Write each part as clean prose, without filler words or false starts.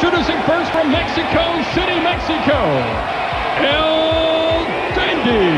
Introducing first from Mexico City, Mexico, El Dandy.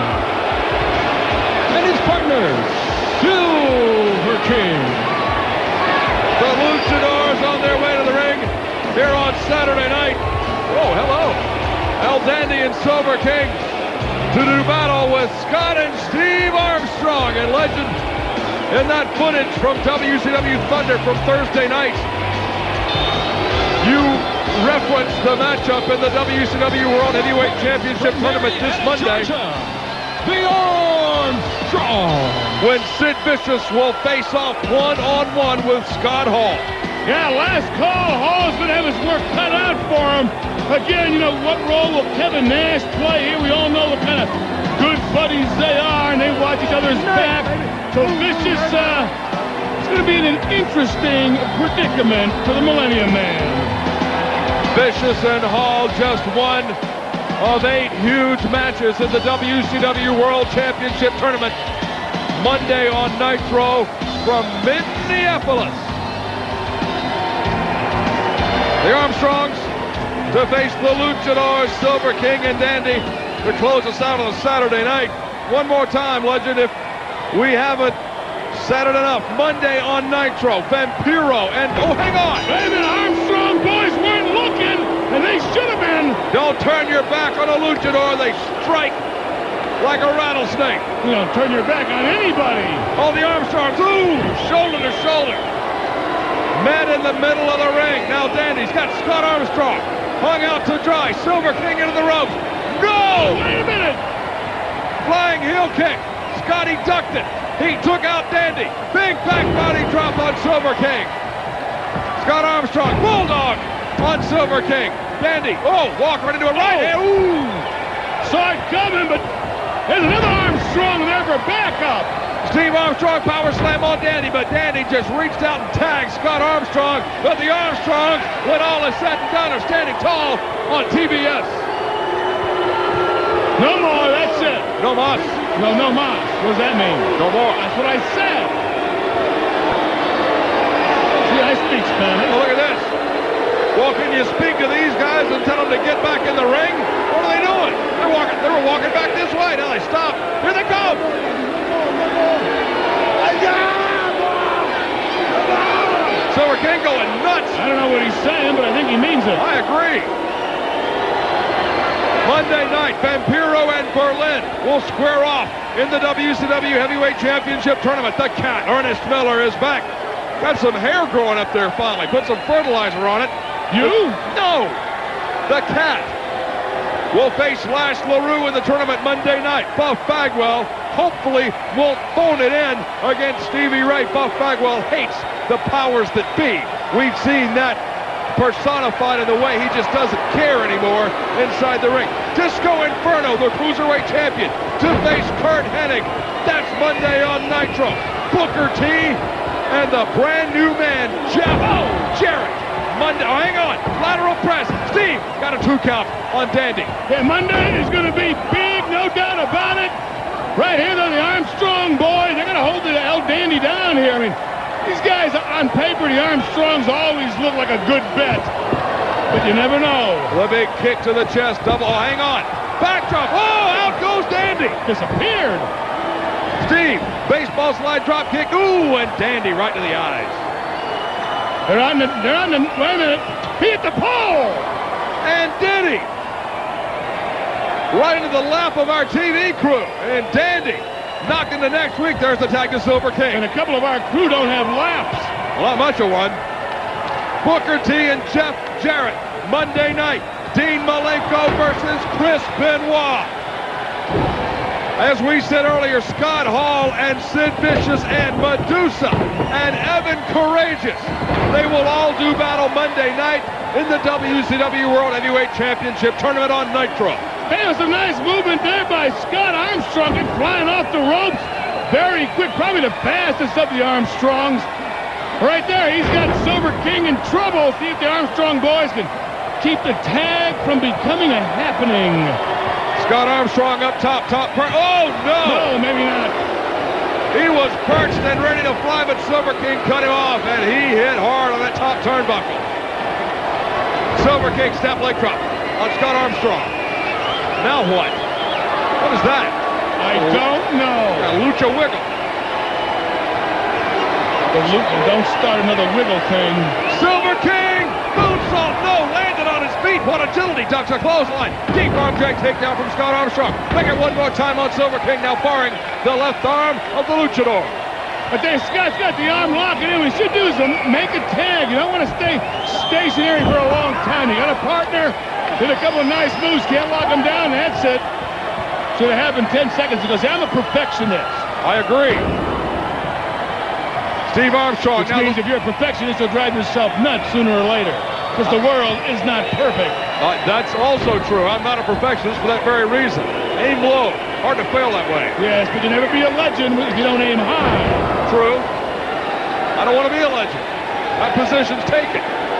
And his partner, Silver King. The Luchadors on their way to the ring here on Saturday night. Oh, hello. El Dandy and Silver King to do battle with Scott and Steve Armstrong. And legend in that footage from WCW Thunder from Thursday night. You referenced the matchup in the WCW World Heavyweight Championship Tournament this Monday. The Armstrong. When Sid Vicious will face off one-on-one with Scott Hall. Yeah, last call. Hall's going to have his work cut out for him. Again, you know, what role will Kevin Nash play here? We all know what kind of good buddies they are, and they watch each other's back. So Vicious, it's going to be in an interesting predicament for the Millennium Man. Vicious and Hall, just one of 8 huge matches in the WCW World Championship Tournament. Monday on Nitro from Minneapolis. The Armstrongs to face the Luchadors, Silver King and Dandy, to close us out on a Saturday night. One more time, Legend, if we haven't said it enough. Monday on Nitro, Vampiro and, oh, hang on. Wait a minute, Armstrong boys weren't looking, and they should have been. Don't turn your back on a Luchador. They strike like a rattlesnake. You know, turn your back on anybody. Oh, the Armstrongs, ooh, shoulder to shoulder. Met in the middle of the ring. Now Dandy's got Scott Armstrong hung out to dry. Silver King into the ropes. No! Wait a minute. Flying heel kick. Scotty ducked it. He took out Dandy. Big back body drop on Silver King. Scott Armstrong, bulldog on Silver King. Dandy, oh, walk right into a right hand. Ooh! Saw it coming, but there's another Armstrong there for backup. Steve Armstrong power slam on Dandy, but Dandy just reached out and tagged Scott Armstrong. But the Armstrongs, when all is said and done, are standing tall on TBS. No more, that's it. No mas. No mas. What does that mean? No more. That's what I said. See, I speak Spanish. Oh, look at this. Well, can you speak to these guys and tell them to get back in the ring? What are they doing? They were walking back this way. Now they stop. Here they come. Silver King going nuts. I don't know what he's saying, but I think he means it. I agree. Monday night, Vampiro and Berlin will square off in the WCW Heavyweight Championship Tournament. The Cat, Ernest Miller, is back. Got some hair growing up there finally. Put some fertilizer on it. You? No. The Cat will face Lash LaRue in the tournament Monday night. Buff Bagwell hopefully won't phone it in against Stevie Ray. Buff Bagwell hates the powers that be. We've seen that personified in the way he just doesn't care anymore inside the ring. Disco Inferno, the Cruiserweight Champion, to face Kurt Hennig. That's Monday on Nitro. Booker T and the brand new man, Jarrett. Monday, oh, hang on, lateral press. Steve got a 2 count on Dandy. Yeah, Monday is going to be big, no doubt about it. Right here, they're the Armstrong boys. They're going to hold the El Dandy down here. I mean, these guys on paper, the Armstrongs always look like a good bet. But you never know. The big kick to the chest, double, oh, hang on. Backdrop, oh, out goes Dandy. Disappeared. Steve, baseball slide drop kick, ooh, and Dandy right to the eyes. They're on the, wait a minute. He hit the pole. And did he? Right into the lap of our TV crew. And Dandy knocked into next week. There's the tag to Silver King. And a couple of our crew don't have laps. Well, not much of one. Booker T and Jeff Jarrett. Monday night. Dean Malenko versus Chris Benoit. As we said earlier, Scott Hall and Sid Vicious and Medusa and Evan Courageous. They will all do battle Monday night in the WCW World Heavyweight Championship Tournament on Nitro. Hey, it was a nice movement there by Scott Armstrong, flying off the ropes. Very quick, probably the fastest of the Armstrongs. Right there, he's got Silver King in trouble. See if the Armstrong boys can keep the tag from becoming a happening. Scott Armstrong up top, oh no! No, maybe not. He was perched and ready to fly, but Silver King cut him off, and he hit hard on that top turnbuckle. Silver King step leg drop on Scott Armstrong. Now what? What is that? I don't know. A lucha wiggle. Don't start another wiggle thing. Silver King! Moonsault! No! Landed on his feet! What agility! Ducks a clothesline. Deep arm drag takedown from Scott Armstrong. Make it one more time on Silver King. Now barring the left arm of the luchador. But then Scott's got the arm locking in. What you should do is make a tag. You don't want to stay stationary for a long time. You got a partner, did a couple of nice moves, can't lock him down. That's it. Should have happened 10 seconds ago. See, I'm a perfectionist. I agree. Steve Armstrong. Which means if you're a perfectionist, you'll drive yourself nuts sooner or later. Because the world is not perfect. That's also true. I'm not a perfectionist for that very reason. Aim low. Hard to fail that way. Yes, but you'll never be a legend if you don't aim high. True. I don't want to be a legend. That position's taken.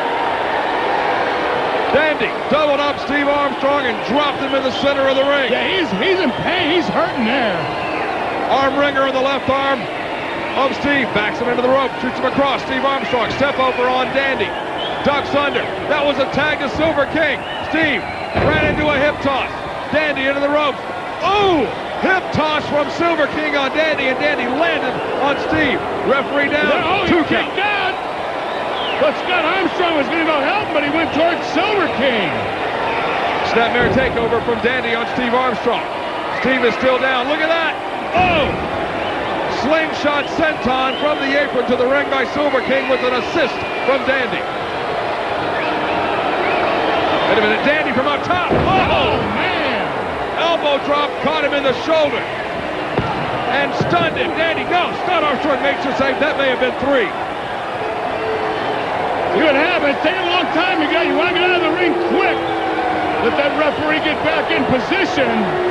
Dandy doubled up Steve Armstrong and dropped him in the center of the ring. Yeah, he's in pain. He's hurting there. Arm wringer in the left arm of Steve. Backs him into the rope. Shoots him across. Steve Armstrong. Step over on Dandy. Ducks under. That was a tag to Silver King. Steve ran into a hip toss. Dandy into the ropes. Oh! Hip toss from Silver King on Dandy, and Dandy landed on Steve. Referee down. Two count. Down. But Scott Armstrong was going to go help, but he went towards Silver King. Snapmare takeover from Dandy on Steve Armstrong. Steve is still down. Look at that. Oh! Slingshot senton from the apron to the ring by Silver King with an assist from Dandy. Wait a minute, Dandy from up top. Oh, man! Elbow drop, caught him in the shoulder. And stunned him. Dandy, no, Scott Armstrong makes the save. That may have been 3. See what happens. Take a long time. You want to get out of the ring quick. Let that referee get back in position.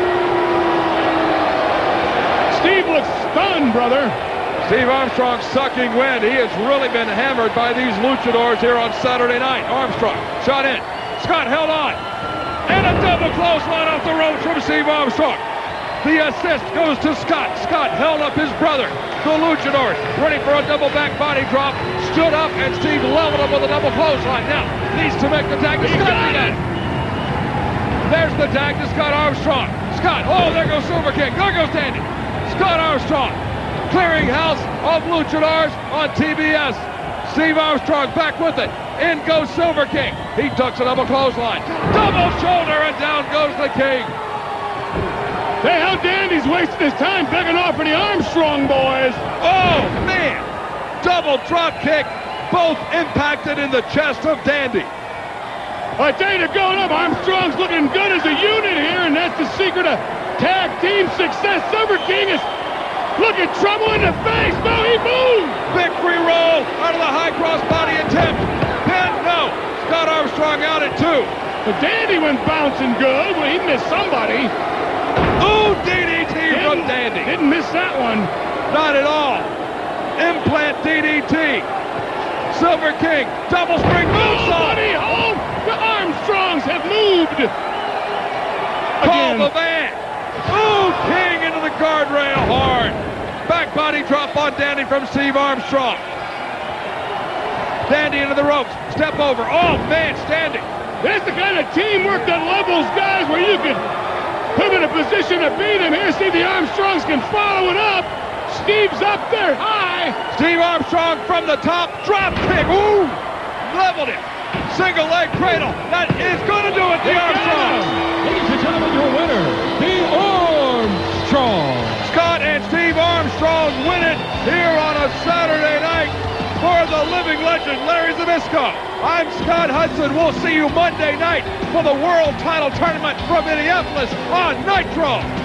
Steve looks stunned, brother. Steve Armstrong sucking wind. He has really been hammered by these luchadors here on Saturday night. Armstrong shot in. Scott held on. And a double clothesline off the ropes from Steve Armstrong. The assist goes to Scott. Scott held up his brother. The luchadors ready for a double back body drop. Stood up and Steve leveled him with a double clothesline. Now needs to make the tag to Scott again. There's the tag to Scott Armstrong. Scott, oh, there goes Silver King. There goes Dandy. Scott Armstrong, clearinghouse of luchadors on TBS. Steve Armstrong back with it. In goes Silver King. He ducks a double clothesline. Double shoulder and down goes the King. Hey, how Dandy's wasting his time begging off for the Armstrong boys. Oh, man. Double drop kick. Both impacted in the chest of Dandy. I tell you, they're going up. Armstrong's looking good as a unit here, and that's the secret of tag team success. Silver King is looking trouble in the face. No, he moved. Victory roll out of the high cross body attempt. Pin, no. Scott Armstrong out at 2. But Dandy went bouncing good. Well, he missed somebody. Ooh, DDT from Dandy. Didn't miss that one. Not at all. Implant DDT. Silver King, double spring moonsault. Hold. The Armstrongs have moved. Call the van. Ooh, King into the guardrail hard. Back body drop on Dandy from Steve Armstrong. Dandy into the ropes. Step over. Oh, man, standing. That's the kind of teamwork that levels guys where you can put him in a position to beat him. Here, see the Armstrongs can follow it up. Steve's up there high. Steve Armstrong from the top. Drop kick. Ooh, leveled it. Single leg cradle. That is going to do it, the Armstrong. Ladies and gentlemen, your winner, the Armstrong. Scott and Steve Armstrong win it here on a Saturday night for the living legend, Larry Zbyszko. I'm Scott Hudson. We'll see you Monday night for the World Title Tournament from Minneapolis on Nitro.